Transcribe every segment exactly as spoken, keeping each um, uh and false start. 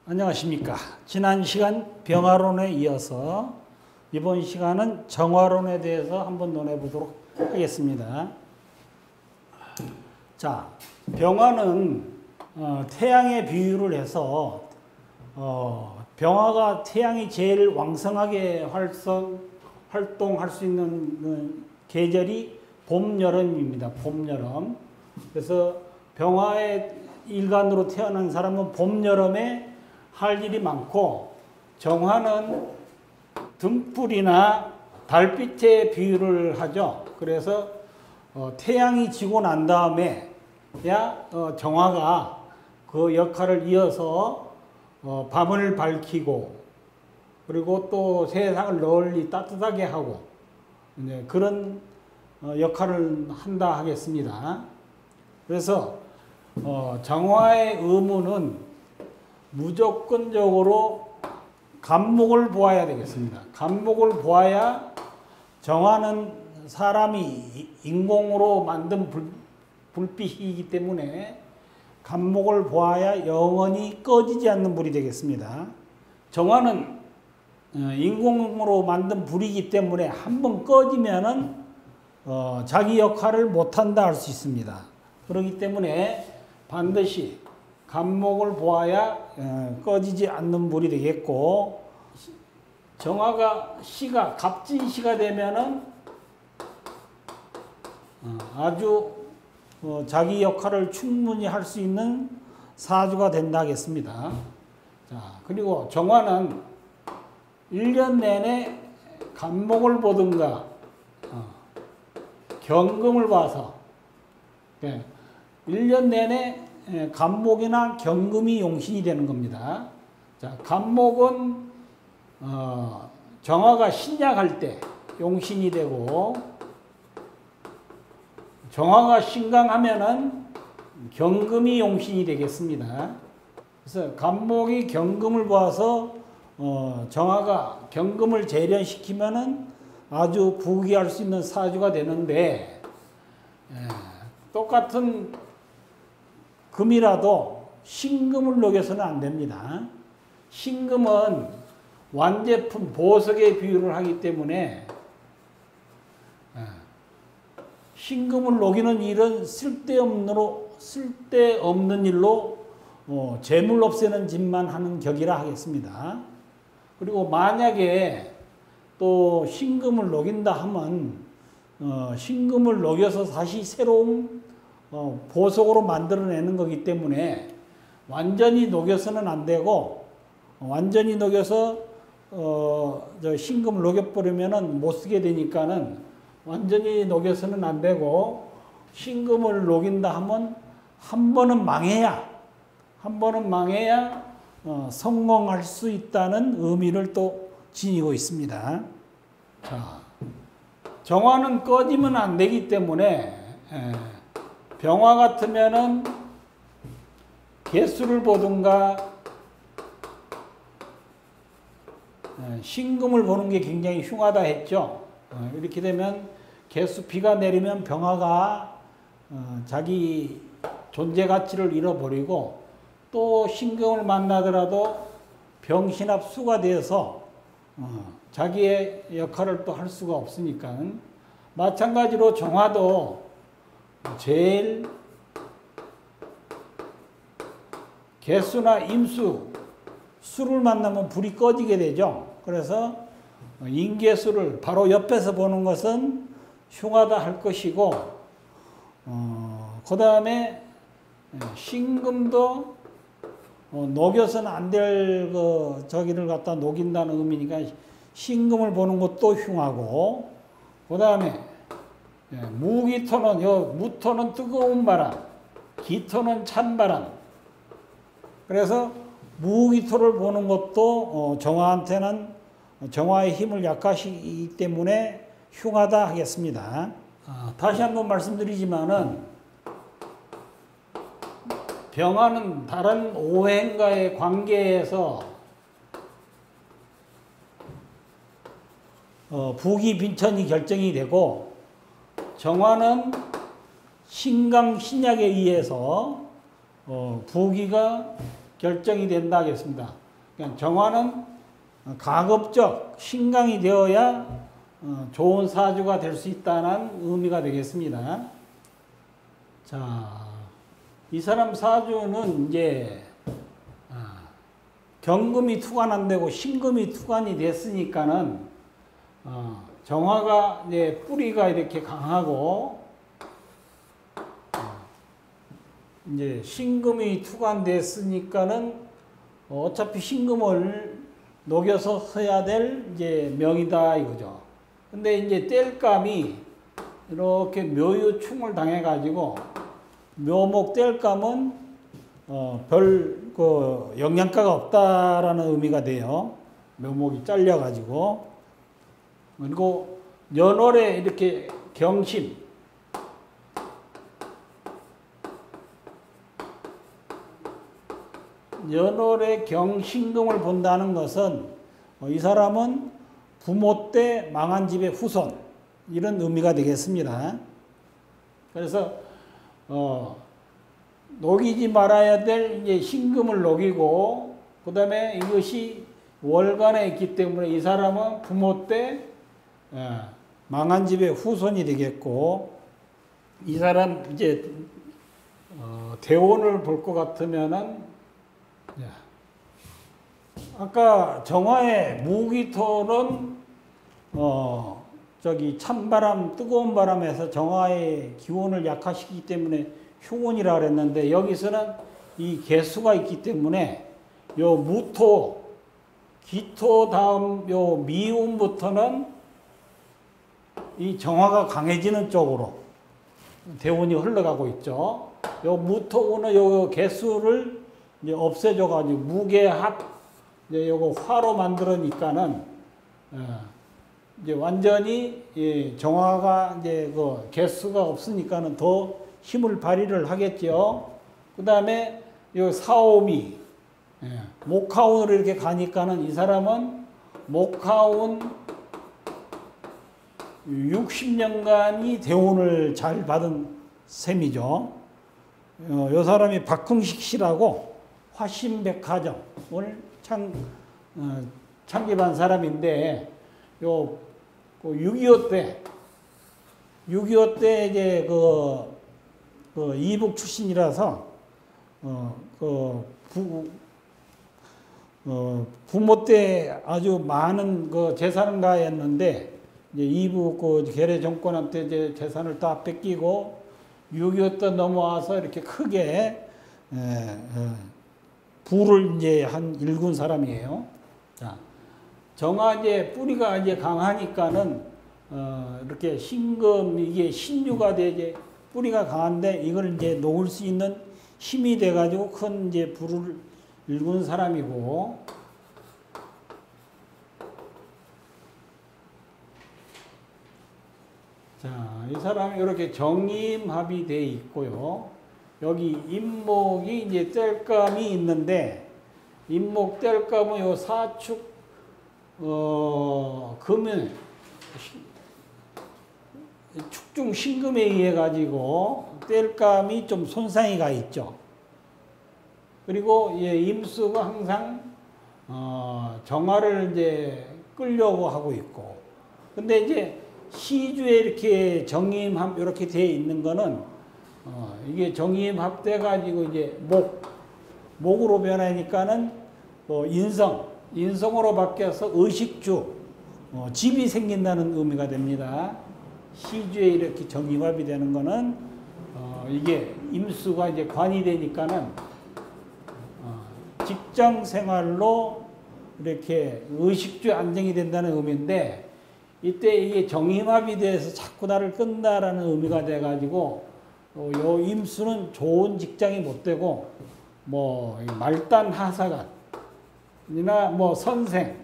안녕하십니까. 지난 시간 병화론에 이어서 이번 시간은 정화론에 대해서 한번 논해보도록 하겠습니다. 자, 병화는 어, 태양에 비유를 해서 어, 병화가 태양이 제일 왕성하게 활성, 활동할 수 있는 그 계절이 봄, 여름입니다. 봄, 여름. 그래서 병화의 일간으로 태어난 사람은 봄, 여름에 할 일이 많고, 정화는 등불이나 달빛에 비유를 하죠. 그래서 어, 태양이 지고 난 다음에 야 어, 정화가 그 역할을 이어서 어, 밤을 밝히고, 그리고 또 세상을 널리 따뜻하게 하고, 네, 그런 어, 역할을 한다 하겠습니다. 그래서 어, 정화의 의무는 무조건적으로 간목을 보아야 되겠습니다. 간목을 보아야, 정화는 사람이 인공으로 만든 불, 불빛이기 때문에 간목을 보아야 영원히 꺼지지 않는 불이 되겠습니다. 정화는 인공으로 만든 불이기 때문에 한번 꺼지면은 어, 자기 역할을 못한다 할 수 있습니다. 그렇기 때문에 반드시 간목을 보아야 어, 꺼지지 않는 불이 되겠고, 정화가 시가 갑진시가 되면은 어, 아주 어, 자기 역할을 충분히 할 수 있는 사주가 된다 하겠습니다. 자, 그리고 정화는 일 년 내내 간목을 보든가 어, 경금을 봐서, 네, 일 년 내내 간목이나 경금이 용신이 되는 겁니다. 자, 간목은 어, 정화가 신약할 때 용신이 되고, 정화가 신강하면은 경금이 용신이 되겠습니다. 그래서 간목이 경금을 봐서 어, 정화가 경금을 재련시키면은 아주 부귀할 수 있는 사주가 되는데, 에, 똑같은 금이라도 신금을 녹여서는 안 됩니다. 신금은 완제품, 보석에 비유를 하기 때문에 신금을 녹이는 일은 쓸데없는, 쓸데없는 일로 어, 재물 없애는 짓만 하는 격이라 하겠습니다. 그리고 만약에 또 신금을 녹인다 하면 어, 신금을 녹여서 다시 새로운 어, 보석으로 만들어내는 거기 때문에 완전히 녹여서는 안 되고, 어, 완전히 녹여서 어, 저 신금을 녹여버리면은 못 쓰게 되니까는 완전히 녹여서는 안 되고, 신금을 녹인다 하면 한 번은 망해야, 한 번은 망해야 어, 성공할 수 있다는 의미를 또 지니고 있습니다. 자, 정화는 꺼지면 안 되기 때문에 에, 병화 같으면은 개수를 보든가 신금을 보는 게 굉장히 흉하다 했죠. 이렇게 되면 개수, 비가 내리면 병화가 자기 존재 가치를 잃어버리고, 또 신금을 만나더라도 병신합수가 되어서 자기의 역할을 또 할 수가 없으니까, 마찬가지로 정화도 제일 개수나 임수, 수를 만나면 불이 꺼지게 되죠. 그래서 인개수를 바로 옆에서 보는 것은 흉하다 할 것이고, 어, 그 다음에 신금도 어, 녹여서는 안 될 그 저기를 갖다 녹인다는 의미니까 신금을 보는 것도 흉하고, 그 다음에 예, 무기토는, 요, 무토는 뜨거운 바람, 기토는 찬 바람. 그래서 무기토를 보는 것도 어, 정화한테는 정화의 힘을 약화시키기 때문에 흉하다 하겠습니다. 아, 다시 한번 말씀드리지만은, 병화는 다른 오행과의 관계에서 어, 부기 빈천이 결정이 되고, 정화는 신강 신약에 의해서 어, 부기가 결정이 된다 하겠습니다. 그러니까 정화는 가급적 신강이 되어야 좋은 사주가 될 수 있다는 의미가 되겠습니다. 자, 이 사람 사주는 이제 경금이 투관 안 되고 신금이 투관이 됐으니까는 어, 정화가 이제 뿌리가 이렇게 강하고 어, 이제 신금이 투관됐으니까는 어차피 신금을 녹여서 써야 될 이제 명이다 이거죠. 근데 이제 땔감이 이렇게 묘유충을 당해 가지고 묘목 땔감은 어, 별 그 영양가가 없다라는 의미가 돼요. 묘목이 잘려 가지고. 그리고 연월에 이렇게 경신 연월에 경신금을 본다는 것은 이 사람은 부모 때 망한 집의 후손 이런 의미가 되겠습니다. 그래서 어, 녹이지 말아야 될 이제 신금을 녹이고 그 다음에 이것이 월간에 있기 때문에 이 사람은 부모 때 예, 망한 집의 후손이 되겠고 이 사람 이제 어, 대운을 볼 것 같으면은 예, 아까 정화의 무기토는 어 저기 찬바람 뜨거운 바람에서 정화의 기온을 약화시키기 때문에 흉운이라 그랬는데 여기서는 이 개수가 있기 때문에 요 무토 기토 다음 요 미운부터는 이 정화가 강해지는 쪽으로 대운이 흘러가고 있죠. 요 무토운은 요 개수를 이제 없애줘 가지고 무게합 이제 요거 화로 만들으니까는 어 이제 완전히 이 정화가 이제 그 개수가 없으니까는 더 힘을 발휘를 하겠죠. 그 다음에 요 사오미 예, 목화운으로 이렇게 가니까는 이 사람은 목화운 육십 년간이 대운을 잘 받은 셈이죠. 어, 요 사람이 박흥식 씨라고 화신백화점을 창, 어, 창립한 사람인데 요 그 육이오 때 육이오 때 이제 그, 그 이북 출신이라서 어, 그 부, 어, 부모 때 아주 많은 그 재산가였는데 이제 이북 그 계례 정권한테 이제 재산을 다 뺏기고 육이오 때 넘어와서 이렇게 크게 에, 에, 부를 이제 한 일군 사람이에요. 자, 정화 이제 뿌리가 이제 강하니까는 어, 이렇게 신금 이게 신유가 돼 이제 뿌리가 강한데 이걸 이제 놓을 수 있는 힘이 돼 가지고 큰 이제 부를 일군 사람이고. 자, 이 사람이 이렇게 정임합이 돼 있고요. 여기 임목이 이제 땔감이 있는데 임목 땔감은 요 사축 어 금은 축중 신금에 의해 가지고 땔감이 좀 손상이 가 있죠. 그리고 예, 임수가 항상 어, 정화를 이제 끌려고 하고 있고. 근데 이제 시주에 이렇게 정임합 이렇게 되어 있는 거는 어, 이게 정임합 돼 가지고 이제 목 목으로 변하니까는 뭐 인성 인성으로 바뀌어서 의식주 어, 집이 생긴다는 의미가 됩니다. 시주에 이렇게 정임합이 되는 거는 어, 이게 임수가 이제 관이 되니까는 어, 직장 생활로 이렇게 의식주에 안정이 된다는 의미인데 이때 이게 정임합이 돼서 자꾸 나를 끈다라는 의미가 돼 가지고 어, 요 임수는 좋은 직장이 못 되고 뭐 말단 하사관 이나 뭐 선생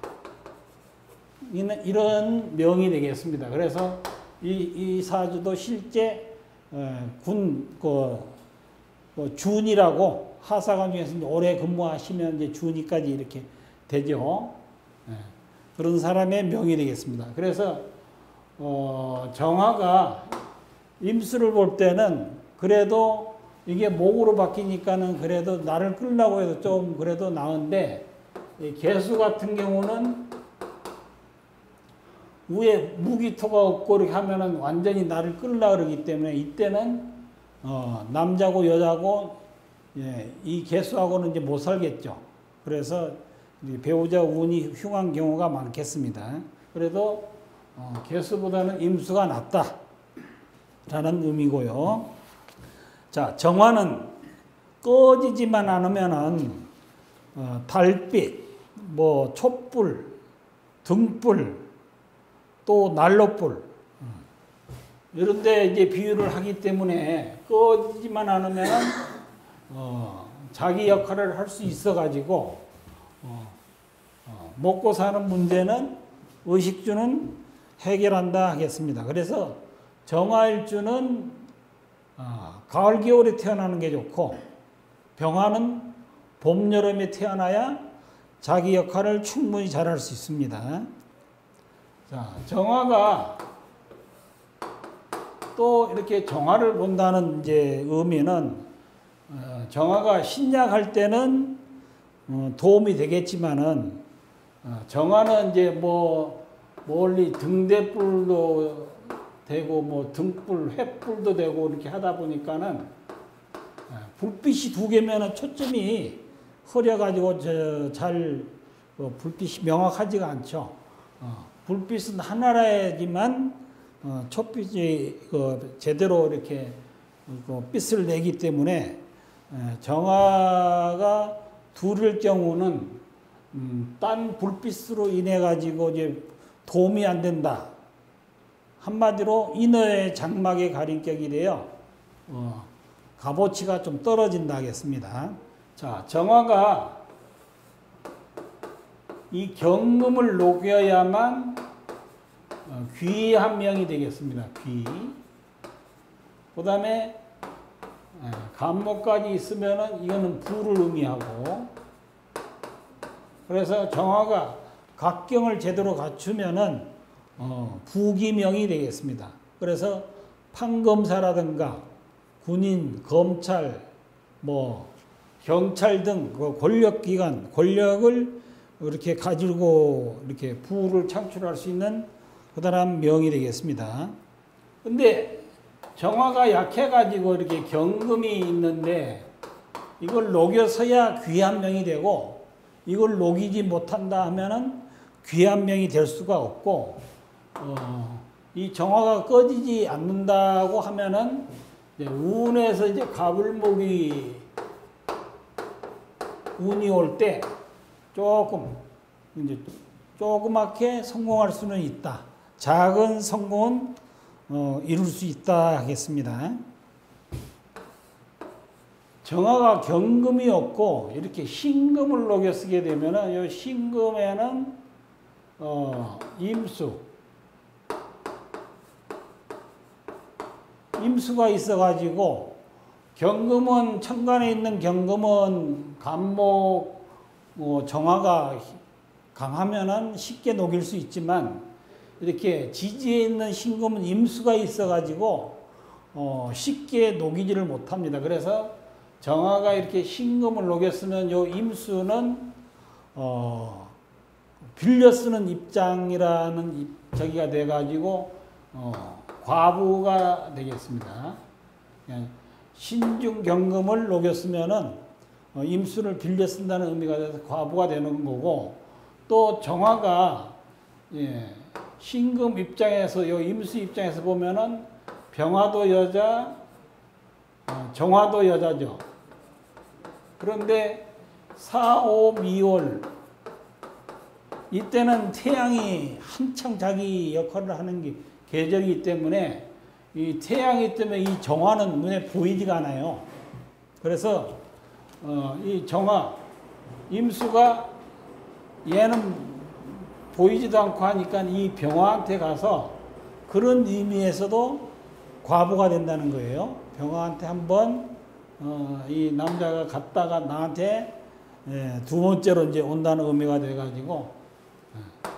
이런 명이 되겠습니다. 그래서 이, 이 사주도 실제 어, 군 그, 그 준이라고 하사관 중에서 이제 오래 근무하시면 이제 준이까지 이렇게 되죠. 예, 그런 사람의 명이 되겠습니다. 그래서 어, 정화가 임수를 볼 때는 그래도 이게 목으로 바뀌니까는 그래도 나를 끌려고 해도 좀 그래도 나은데, 이 개수 같은 경우는 위에 무기토가 없고 이렇게 하면은 완전히 나를 끌려 그러기 때문에 이때는 어, 남자고 여자고 예, 이 개수하고는 이제 못 살겠죠. 그래서 배우자 운이 흉한 경우가 많겠습니다. 그래도 어, 개수보다는 임수가 낫다 라는 의미고요. 자, 정화는 꺼지지만 않으면은 어, 달빛, 뭐 촛불, 등불, 또 난로불 이런 데 이제 비유를 하기 때문에 꺼지지만 않으면은 어, 자기 역할을 할 수 있어 가지고 어, 어, 먹고 사는 문제는 의식주는 해결한다 하겠습니다. 그래서 정화일주는 어, 가을 겨울에 태어나는 게 좋고 병화는 봄 여름에 태어나야 자기 역할을 충분히 잘할 수 있습니다. 자, 정화가 또 이렇게 정화를 본다는 이제 의미는 어, 정화가 신약할 때는 어, 도움이 되겠지만은 어, 정화는 이제 뭐 멀리 등대불도 되고 뭐 등불, 횃불도 되고 이렇게 하다 보니까는 어, 불빛이 두 개면은 초점이 흐려가지고 저 잘 어, 불빛이 명확하지가 않죠. 어, 불빛은 하나라야지만 어, 촛빛이 그 제대로 이렇게 그 빛을 내기 때문에 정화가 둘일 경우는 음, 딴 불빛으로 인해 가지고 이제 도움이 안 된다. 한마디로 인어의 장막의 가림격이 되어 어, 값어치가 좀 떨어진다 하겠습니다. 자, 정화가 이 경금을 녹여야만 어, 귀 한 명이 되겠습니다. 귀. 그 다음에 간목까지 있으면은 이거는 부를 의미하고, 그래서 정화가 각경을 제대로 갖추면은 어, 부기명이 되겠습니다. 그래서 판검사라든가 군인, 검찰, 뭐 경찰 등 권력기관, 권력을 이렇게 가지고 이렇게 부를 창출할 수 있는 그다란 명이 되겠습니다. 근데 정화가 약해가지고 이렇게 경금이 있는데 이걸 녹여서야 귀한 명이 되고, 이걸 녹이지 못한다 하면은 귀한 명이 될 수가 없고, 어, 이 정화가 꺼지지 않는다고 하면은 이제 운에서 이제 가불목이 운이 올 때 조금 이제 조그맣게 성공할 수는 있다. 작은 성공은 어, 이룰 수 있다 하겠습니다. 정화가 경금이 없고 이렇게 신금을 녹여 쓰게 되면은 이 신금에는 어, 임수, 임수가 있어가지고 경금은 천간에 있는 경금은 간목 뭐 정화가 강하면은 쉽게 녹일 수 있지만 이렇게 지지에 있는 신금은 임수가 있어가지고 어 쉽게 녹이지를 못합니다. 그래서 정화가 이렇게 신금을 녹였으면 요 임수는 어 빌려 쓰는 입장이라는 저기가 돼가지고 어 과부가 되겠습니다. 신중경금을 녹였으면은 어 임수를 빌려 쓴다는 의미가 돼서 과부가 되는 거고, 또 정화가 예. 신금 입장에서, 요 임수 입장에서 보면은 병화도 여자, 어, 정화도 여자죠. 그런데 사, 오, 미월 이때는 태양이 한창 자기 역할을 하는 게 계절이기 때문에 이 태양이 때문에 이 정화는 눈에 보이지가 않아요. 그래서 어, 이 정화, 임수가 얘는 보이지도 않고 하니까 이 병화한테 가서 그런 의미에서도 과부가 된다는 거예요. 병화한테 한번 어, 이 남자가 갔다가 나한테 예, 두 번째로 이제 온다는 의미가 돼가지고 예.